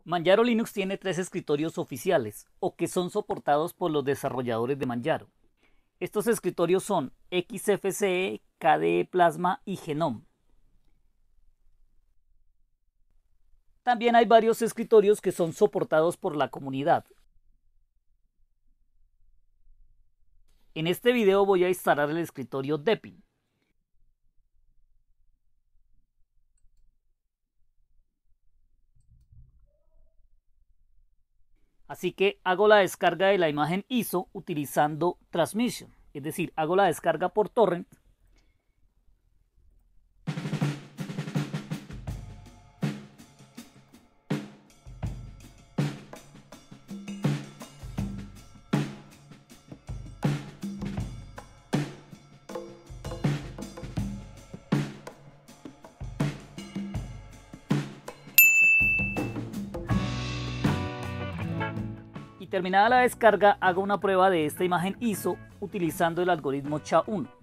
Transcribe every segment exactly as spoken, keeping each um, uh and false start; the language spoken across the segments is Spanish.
Manjaro Linux tiene tres escritorios oficiales, o que son soportados por los desarrolladores de Manjaro. Estos escritorios son X F C E, K D E Plasma y Genome. También hay varios escritorios que son soportados por la comunidad. En este video voy a instalar el escritorio Deepin. Así que hago la descarga de la imagen I S O utilizando Transmission, es decir, hago la descarga por torrent. Y terminada la descarga, hago una prueba de esta imagen I S O utilizando el algoritmo S H A uno.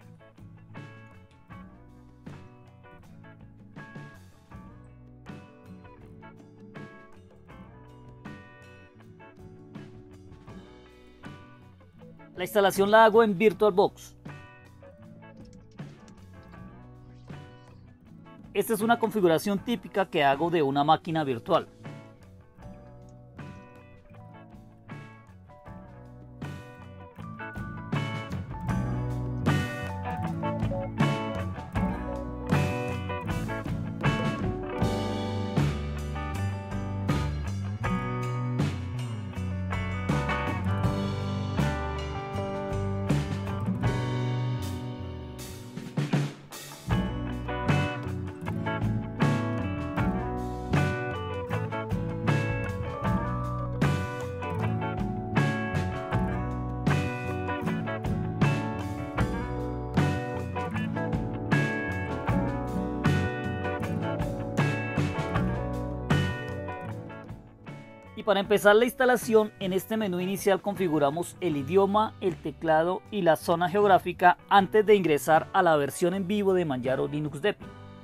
La instalación la hago en VirtualBox. Esta es una configuración típica que hago de una máquina virtual. Y para empezar la instalación, en este menú inicial configuramos el idioma, el teclado y la zona geográfica antes de ingresar a la versión en vivo de Manjaro Linux Deepin.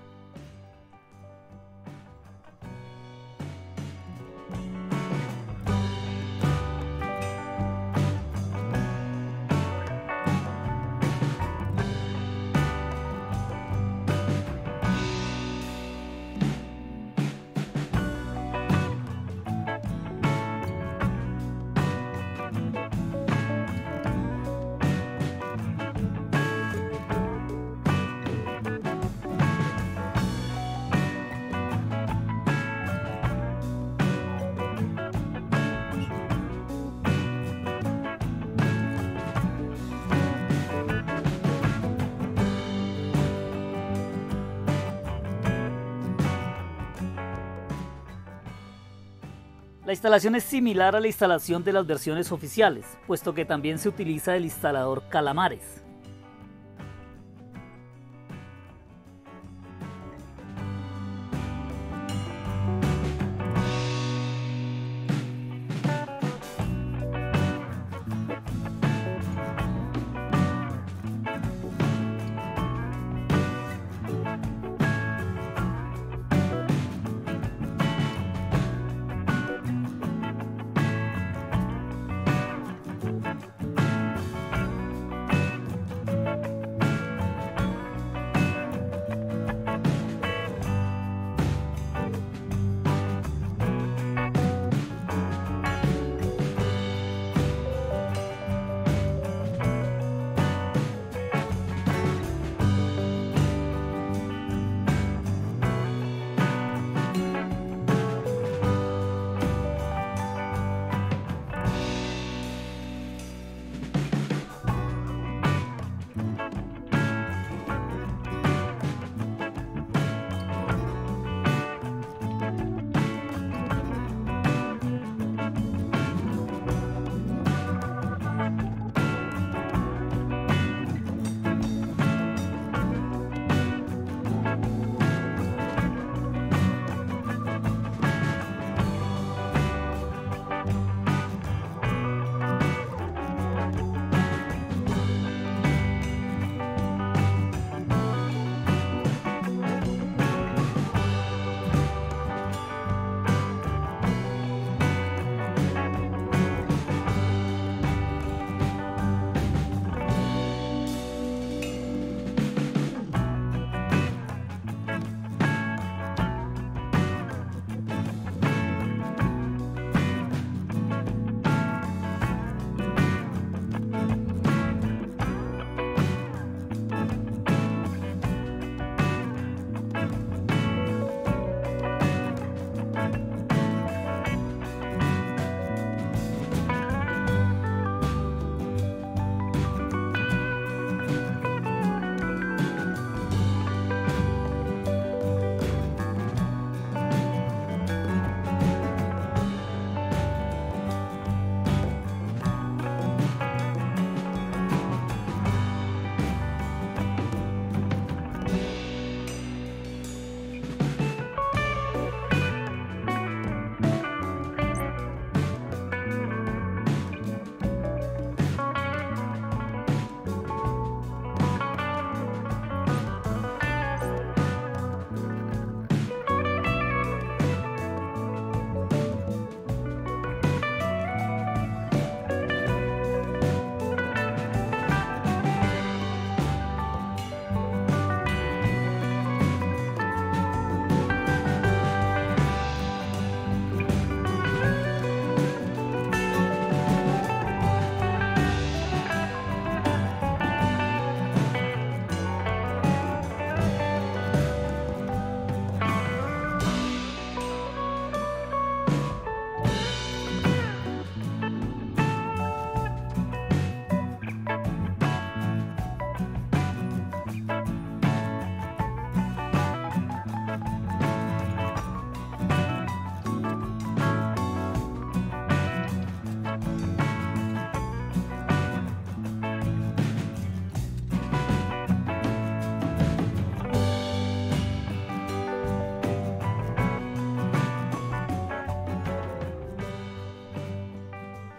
La instalación es similar a la instalación de las versiones oficiales, puesto que también se utiliza el instalador Calamares.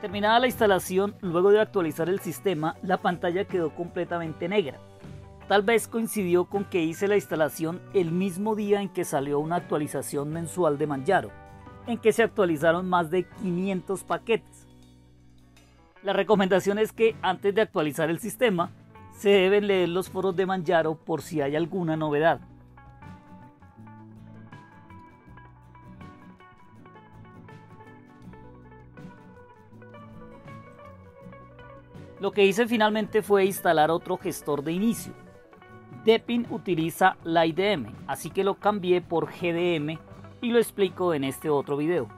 Terminada la instalación, luego de actualizar el sistema, la pantalla quedó completamente negra. Tal vez coincidió con que hice la instalación el mismo día en que salió una actualización mensual de Manjaro, en que se actualizaron más de quinientos paquetes. La recomendación es que antes de actualizar el sistema, se deben leer los foros de Manjaro por si hay alguna novedad. Lo que hice finalmente fue instalar otro gestor de inicio. Deepin utiliza LightDM, así que lo cambié por G D M y lo explico en este otro video.